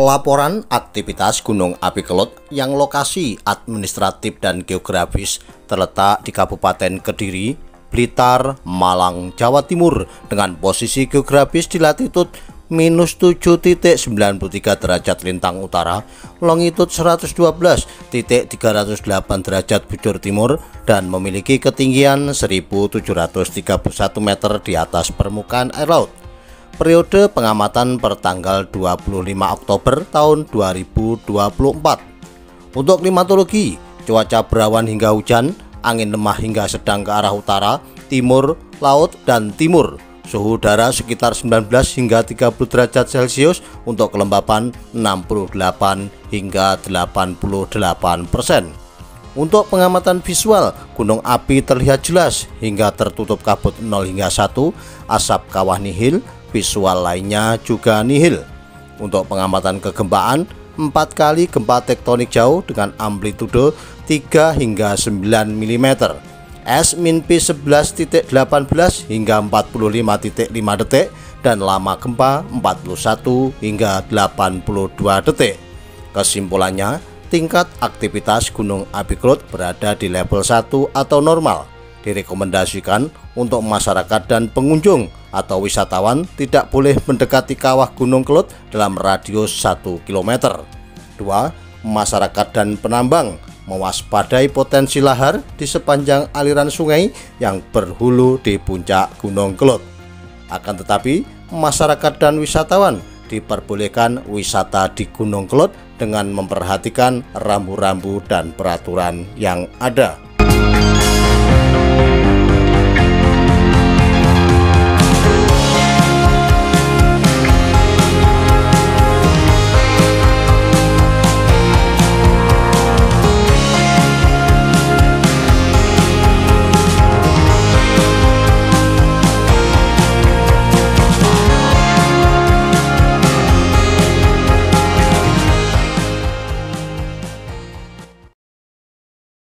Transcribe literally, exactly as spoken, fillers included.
Pelaporan aktivitas Gunung Api Kelut yang lokasi administratif dan geografis terletak di Kabupaten Kediri, Blitar, Malang, Jawa Timur dengan posisi geografis di latitud minus tujuh titik sembilan puluh tiga derajat lintang utara, longitud seratus dua belas titik tiga ratus delapan derajat bujur timur, dan memiliki ketinggian seribu tujuh ratus tiga puluh satu meter di atas permukaan air laut. Periode pengamatan per tanggal dua puluh lima Oktober tahun dua ribu dua puluh empat. Untuk klimatologi, cuaca berawan hingga hujan, angin lemah hingga sedang ke arah utara, timur, laut, dan timur. Suhu udara sekitar sembilan belas hingga tiga puluh derajat Celcius. Untuk kelembapan enam puluh delapan hingga delapan puluh delapan persen. Untuk pengamatan visual, gunung api terlihat jelas hingga tertutup kabut nol hingga satu, asap kawah nihil, visual lainnya juga nihil. Untuk pengamatan kegempaan, empat kali gempa tektonik jauh dengan amplitudo tiga hingga sembilan milimeter, S min P sebelas titik delapan belas hingga empat puluh lima titik lima detik, dan lama gempa empat puluh satu hingga delapan puluh dua detik. Kesimpulannya, tingkat aktivitas Gunung Api Kelut berada di level satu atau normal. Direkomendasikan untuk masyarakat dan pengunjung atau wisatawan tidak boleh mendekati kawah Gunung Kelut dalam radius satu kilometer. Dua. Masyarakat dan penambang mewaspadai potensi lahar di sepanjang aliran sungai yang berhulu di puncak Gunung Kelut. Akan tetapi, masyarakat dan wisatawan diperbolehkan wisata di Gunung Kelut dengan memperhatikan rambu-rambu dan peraturan yang ada.